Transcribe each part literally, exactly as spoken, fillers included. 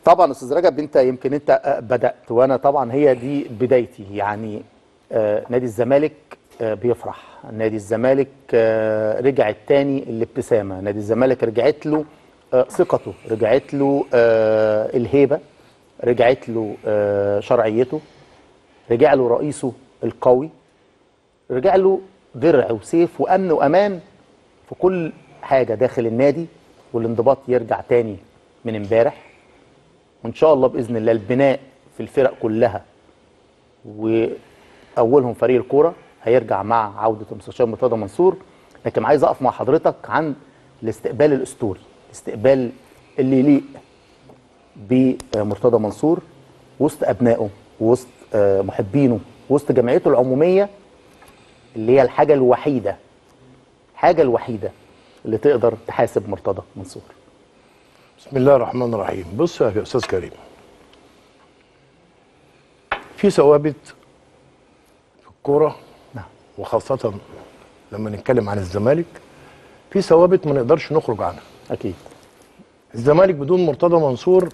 طبعا استاذ رجب، انت يمكن انت بدات وانا طبعا هي دي بدايتي. يعني آه نادي الزمالك آه بيفرح، نادي الزمالك آه رجعت تاني الابتسامه، نادي الزمالك رجعت له آه ثقته، رجعت له آه الهيبه، رجعت له آه شرعيته، رجع له رئيسه القوي، رجع له درع وسيف وامن وامان في كل حاجه داخل النادي، والانضباط يرجع تاني من امبارح. وان شاء الله باذن الله البناء في الفرق كلها واولهم فريق الكوره هيرجع مع عوده المستشار مرتضى منصور. لكن عايز اقف مع حضرتك عن الاستقبال الاسطوري، الاستقبال اللي يليق بمرتضى منصور وسط ابنائه وسط محبينه وسط جمعيته العموميه، اللي هي الحاجه الوحيده الحاجه الوحيده اللي تقدر تحاسب مرتضى منصور. بسم الله الرحمن الرحيم. بص يا استاذ كريم، في ثوابت في الكوره، نعم، وخاصه لما نتكلم عن الزمالك في ثوابت ما نقدرش نخرج عنها. اكيد الزمالك بدون مرتضى منصور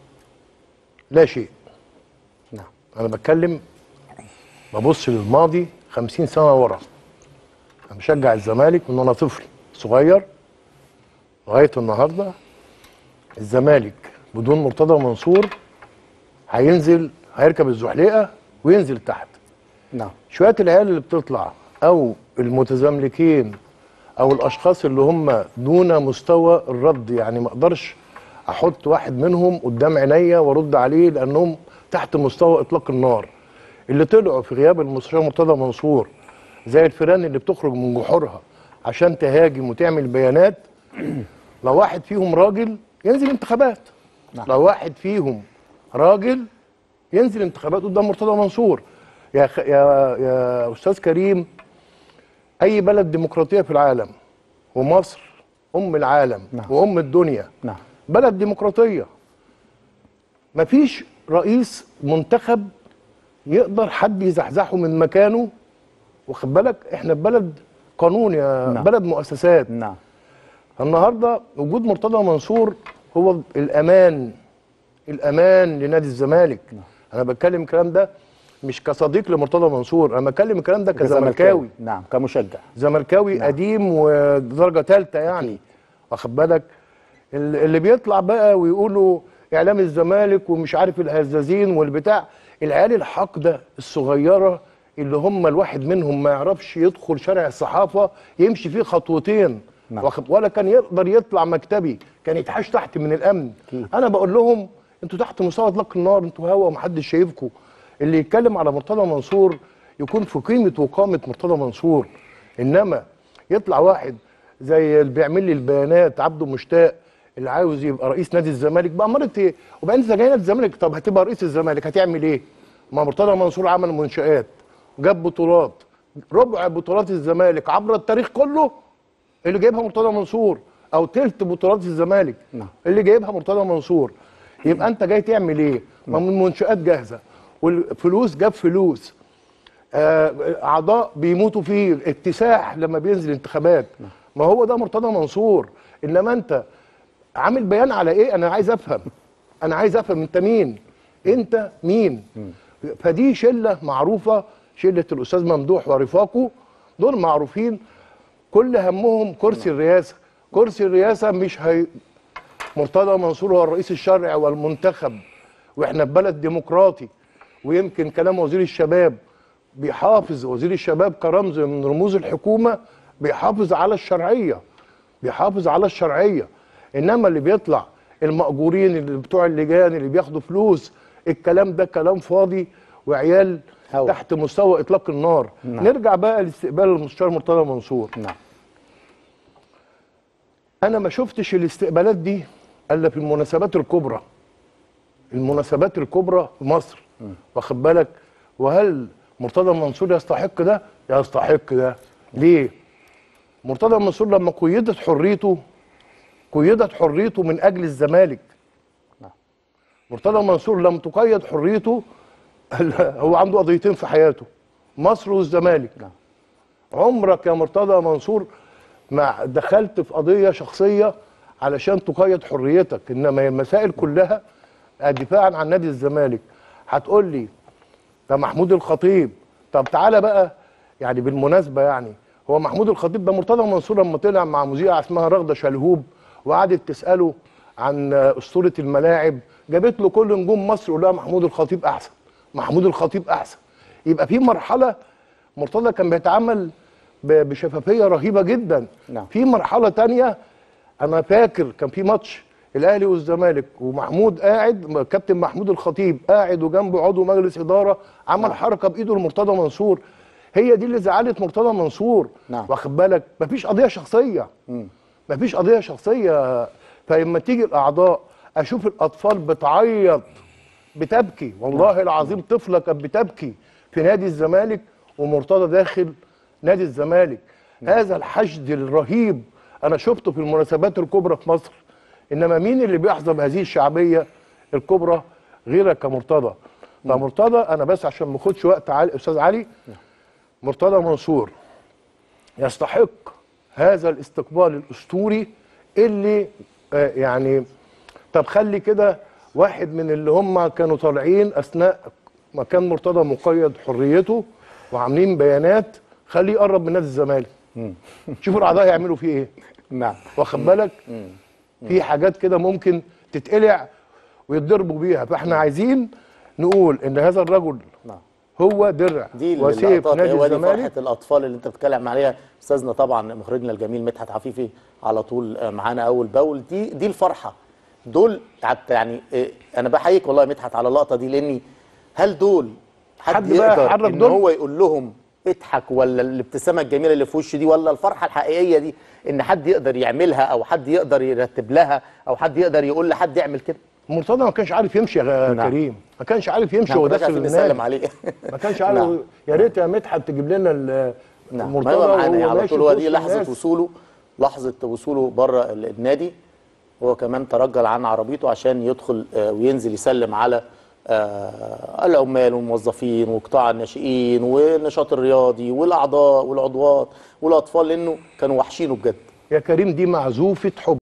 لا شيء. نعم، انا بتكلم ببص للماضي خمسين سنه ورا. انا بشجع الزمالك من وانا طفل صغير لغايه النهارده. الزمالك بدون مرتضى منصور هينزل، هيركب الزحليقه وينزل تحت. نعم، شويه العيال اللي بتطلع او المتزملكين او الاشخاص اللي هم دون مستوى الرد، يعني ما اقدرش احط واحد منهم قدام عينيا وارد عليه لانهم تحت مستوى اطلاق النار. اللي طلعوا في غياب المستشار مرتضى منصور زي الفيران اللي بتخرج من جحورها عشان تهاجم وتعمل بيانات. لو واحد فيهم راجل ينزل انتخابات. نعم. لو واحد فيهم راجل ينزل انتخابات قدام مرتضى منصور. يا خ... يا يا استاذ كريم، اي بلد ديمقراطيه في العالم، ومصر ام العالم، نعم، وام الدنيا، نعم، بلد ديمقراطيه، مفيش رئيس منتخب يقدر حد يزحزحه من مكانه. واخد بالك، احنا في بلد قانون يا نعم. بلد مؤسسات. نعم. النهارده وجود مرتضى منصور هو الامان، الامان لنادي الزمالك. نعم. انا بتكلم الكلام ده مش كصديق لمرتضى منصور، انا بتكلم الكلام ده كزملكاوي. نعم، كمشجع زملكاوي نعم. قديم ودرجه ثالثه يعني. واخد بالك، اللي بيطلع بقى ويقولوا اعلام الزمالك ومش عارف الهزازين والبتاع، العيال الحقده الصغيره اللي هم الواحد منهم ما يعرفش يدخل شارع الصحافه يمشي فيه خطوتين. نعم. واخد، ولا كان يقدر يطلع مكتبي، كان يتحاش تحت من الامن. أكيد. انا بقول لهم انتوا تحت مستوى اطلاق النار، انتوا هوا ومحدش شايفكم. اللي يتكلم على مرتضى منصور يكون في قيمه وقامه مرتضى منصور. انما يطلع واحد زي اللي بيعمل لي البيانات عبده مشتاق اللي عاوز يبقى رئيس نادي الزمالك بأمارة ايه؟ وبعدين انت جاي نادي الزمالك، طب هتبقى رئيس الزمالك هتعمل ايه؟ ما مرتضى منصور عمل منشآت، جاب بطولات، ربع بطولات الزمالك عبر التاريخ كله اللي جايبها مرتضى منصور، او تلت بطولات الزمالك نعم. اللي جايبها مرتضى منصور. يبقى انت جاي تعمل ايه؟ ما من منشآت جاهزه، والفلوس جاب فلوس، آه، اعضاء بيموتوا فيه، اكتساح لما بينزل انتخابات. ما هو ده مرتضى منصور. انما انت عامل بيان على ايه؟ انا عايز افهم، انا عايز افهم انت مين؟ انت مين؟ فدي شله معروفه، شله الاستاذ ممدوح ورفاقه، دول معروفين كل همهم كرسي الرئاسه. كرسي الرئاسه مش هي. مرتضى منصور هو الرئيس الشرعي والمنتخب، واحنا في بلد ديمقراطي. ويمكن كلام وزير الشباب بيحافظ، وزير الشباب كرمز من رموز الحكومه بيحافظ على الشرعيه، بيحافظ على الشرعيه. انما اللي بيطلع المأجورين اللي بتوع اللجان اللي بياخدوا فلوس، الكلام ده كلام فاضي وعيال هو. تحت مستوى اطلاق النار. نعم. نرجع بقى لاستقبال المستشار مرتضى منصور. نعم. انا ما شفتش الاستقبالات دي الا في المناسبات الكبرى، المناسبات الكبرى في مصر. واخد بالك، وهل مرتضى منصور يستحق ده؟ يستحق ده. ليه؟ مرتضى منصور لما قيدت حريته، قيدت حريته من اجل الزمالك. مرتضى منصور لم تقيد حريته، هو عنده قضيتين في حياته، مصر والزمالك. عمرك يا مرتضى منصور ما دخلت في قضيه شخصيه علشان تقيد حريتك، انما المسائل كلها دفاعا عن نادي الزمالك. هتقول لي ده محمود الخطيب. طب تعالى بقى، يعني بالمناسبه، يعني هو محمود الخطيب ده مرتضى منصور لما طلع مع مذيعه اسمها رغده شلهوب وقعدت تساله عن اسطوره الملاعب، جابت له كل نجوم مصر ولا محمود الخطيب احسن، محمود الخطيب احسن. يبقى في مرحله مرتضى كان بيتعامل بشفافيه رهيبه جدا. نعم. في مرحله تانية انا فاكر كان في ماتش الاهلي والزمالك ومحمود قاعد، كابتن محمود الخطيب قاعد وجنبه عضو مجلس اداره عمل نعم. حركه بايده لمرتضى منصور، هي دي اللي زعلت مرتضى منصور. نعم. واخد بالك؟ مفيش قضيه شخصيه، مم. مفيش قضيه شخصيه. فلما تيجي الاعضاء اشوف الاطفال بتعيط بتبكي، والله نعم. العظيم طفله كانت بتبكي في نادي الزمالك ومرتضى داخل نادي الزمالك. نعم. هذا الحشد الرهيب انا شفته في المناسبات الكبرى في مصر. انما مين اللي بيحظى بهذه الشعبيه الكبرى غيرك كمرتضى؟ فمرتضى انا بس عشان ما اخدش وقت علي استاذ علي، مرتضى منصور يستحق هذا الاستقبال الاسطوري اللي آه يعني طب خلي كده واحد من اللي هم كانوا طالعين اثناء ما كان مرتضى مقيد حريته وعاملين بيانات، خليه يقرب من نادي الزمالك. شوفوا الاعضاء يعملوا فيه ايه. نعم. واخد بالك؟ في حاجات كده ممكن تتقلع ويتضربوا بيها. فاحنا عايزين نقول ان هذا الرجل نعم. هو درع دي وسيف نادي هو دي الزمالك. فرحه الاطفال اللي انت بتتكلم عليها استاذنا طبعا مخرجنا الجميل مدحت عفيفي على طول معانا اول باول. دي دي الفرحه دول حتى يعني إيه، انا بحييك والله يا مدحت على اللقطه دي، لاني هل دول حد, حد بقى يقدر يحرك ان دول؟ هو يقول لهم اضحك، ولا الابتسامه الجميله اللي في وشه دي، ولا الفرحه الحقيقيه دي ان حد يقدر يعملها او حد يقدر يرتب لها او حد يقدر يقول لحد يعمل كده؟ مرتضى ما كانش عارف يمشي يا نعم. كريم، ما كانش عارف يمشي نعم. وهو داخل نسلم النادي. عليه ما كانش عارف. نعم. يا ريت يا مدحت تجيب لنا ال- نعم. مرتضى ما هو معانا وهو على ماشي طول. هو في دي وسط لحظه الناس. وصوله لحظه وصوله بره النادي. هو كمان ترجل عن عربيته عشان يدخل آه، وينزل يسلم على آه، العمال والموظفين وقطاع الناشئين والنشاط الرياضي والاعضاء والعضوات والاطفال، لانه كانوا وحشينه بجد. يا كريم دي معزوفه حب.